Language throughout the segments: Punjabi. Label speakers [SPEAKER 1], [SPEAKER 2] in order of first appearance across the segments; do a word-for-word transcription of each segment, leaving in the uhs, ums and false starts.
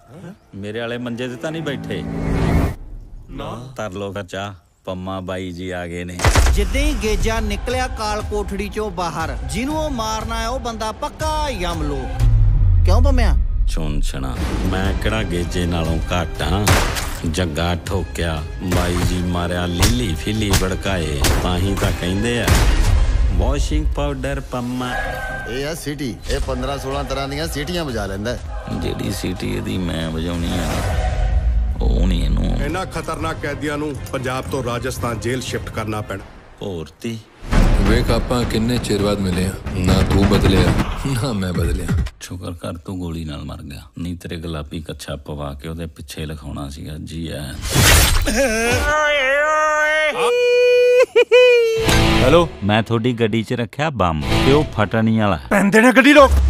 [SPEAKER 1] मेरे वाले मंजे ते तां नहीं बैठे ना तर लो फिर चाह पम्मा बाई जी आ गए ने।
[SPEAKER 2] जिद्दां ही गेजा निकलिया काल कोठड़ी चों बाहर जिन्हों मारना है वह बंदा पक्का यमलो। क्यों पम्मिया
[SPEAKER 1] सुन छना मैं किहड़ा गेजे नालों घट हां। जग्गा ठोकिया बाई जी मारिया लीली फिली भड़काए ताही तां कहिंदे आ वॉशिंग पाउडर पम्मा।
[SPEAKER 3] ये आ सीटी ये पंद्रह सोलह तरह दी सीटियां बजा लैंदा है।
[SPEAKER 1] जेडी सीटी इहदी मैं वजाउणी है ਉਹ ਨਹੀਂ ਇਹਨੂੰ
[SPEAKER 4] ਇਹਨਾਂ ਖਤਰਨਾਕ ਕੈਦੀਆਂ ਨੂੰ ਪੰਜਾਬ ਤੋਂ ਰਾਜਸਥਾਨ ਜੇਲ੍ਹ ਸ਼ਿਫਟ ਕਰਨਾ ਪੈਣਾ।
[SPEAKER 1] ਭੋਰਤੀ
[SPEAKER 5] ਵੇਖ ਆਪਾਂ ਕਿੰਨੇ ਚਿਰ ਬਾਅਦ ਮਿਲੇ ਆ ਨਾ ਤੂੰ ਬਦਲਿਆ ਨਾ ਮੈਂ ਬਦਲਿਆ।
[SPEAKER 1] ਸ਼ੁਕਰ ਕਰ ਤੂੰ ਗੋਲੀ ਨਾਲ ਮਰ ਗਿਆ ਨਹੀਂ ਤੇਰੇ ਗੁਲਾਬੀ ਕੱਛਾ ਪਵਾ ਕੇ ਉਹਦੇ ਪਿੱਛੇ ਲਿਖਾਉਣਾ ਸੀਗਾ ਜੀ ਐ।
[SPEAKER 6] ਹੈਲੋ
[SPEAKER 1] ਮੈਂ ਤੁਹਾਡੀ ਗੱਡੀ 'ਚ ਰੱਖਿਆ ਬੰਬ ਤੇ ਉਹ ਫਟਣ ਹੀ ਵਾਲਾ।
[SPEAKER 6] ਪੈਂਦੇ ਨੇ ਗੱਡੀ ਰੋਕ।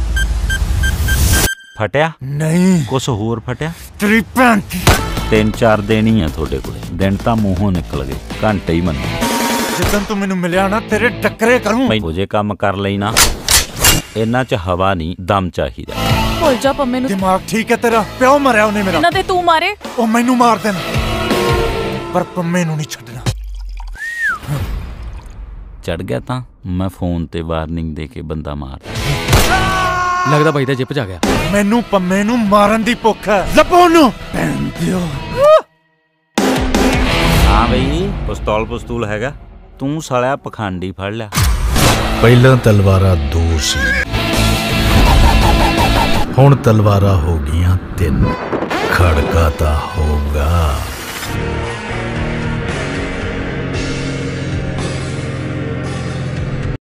[SPEAKER 1] ਫਟਿਆ
[SPEAKER 6] ਨਹੀਂ
[SPEAKER 1] ਕੁਛ ਹੋਰ ਫਟਿਆ
[SPEAKER 6] ਤੇਰੀ ਭੈਣ
[SPEAKER 1] ਤਿੰਨ ਚਾਰ ਦਿਨ ਹੀ ਆ ਤੁਹਾਡੇ ਕੋਲੇ ਦਿਨ ਤਾਂ ਮੂੰਹੋਂ ਨਿਕਲ ਗਏ ਘੰਟੇ ਹੀ ਮੰਨੋ।
[SPEAKER 6] ਜਿੱਦਣ ਤੂੰ ਮੈਨੂੰ ਮਿਲਿਆ ਨਾ ਤੇਰੇ ਟੱਕਰੇ ਕਰੂੰ।
[SPEAKER 1] ਉਹ ਜੇ ਕੰਮ ਕਰ ਲਈ ਨਾ ਇਹਨਾਂ 'ਚ ਹਵਾ ਨਹੀਂ ਦਮ ਚਾਹੀਦਾ।
[SPEAKER 7] ਭੁੱਲ ਜਾ ਪੰਮੇ ਨੂੰ।
[SPEAKER 6] ਦਿਮਾਗ ਠੀਕ ਹੈ ਤੇਰਾ ਪਿਓ ਮਰਿਆ ਉਹਨੇ ਮੇਰਾ।
[SPEAKER 7] ਇਹਨਾਂ ਤੇ ਤੂੰ ਮਾਰੇ
[SPEAKER 6] ਉਹ ਮੈਨੂੰ ਮਾਰ ਦੇਣ ਪਰ ਪੰਮੇ ਨੂੰ ਨਹੀਂ ਛੱਡਣਾ।
[SPEAKER 1] ਚੜ ਗਿਆ ਤਾਂ ਮੈਂ ਫੋਨ ਤੇ ਵਾਰਨਿੰਗ ਦੇ ਕੇ ਬੰਦਾ ਮਾਰ
[SPEAKER 8] ਲੱਗਦਾ ਬਾਈ ਦਾ ਜਿੱਪ ਜਾ ਗਿਆ।
[SPEAKER 6] ਮੈਨੂੰ ਪੰਮੇ ਨੂੰ ਮਾਰਨ ਦੀ ਭੁੱਖ ਹੈ। ਲੱਭੋ ਨੂੰ ਭੈਣ ਦਿਓ।
[SPEAKER 1] ਹਾਂ ਬਈ ਪਿਸਤੌਲ ਪਿਸਤੂਲ ਹੈਗਾ ਤੂੰ ਸਾਲਿਆ ਪਖੰਡੀ ਫੜ ਲਿਆ।
[SPEAKER 9] ਪਹਿਲਾਂ ਤਲਵਾਰਾਂ ਦੋ ਸੀ ਹੁਣ ਤਲਵਾਰਾਂ ਹੋ ਗਈਆਂ ਤਿੰਨ। ਖੜਕਾ ਤਾਂ ਹੋਗਾ।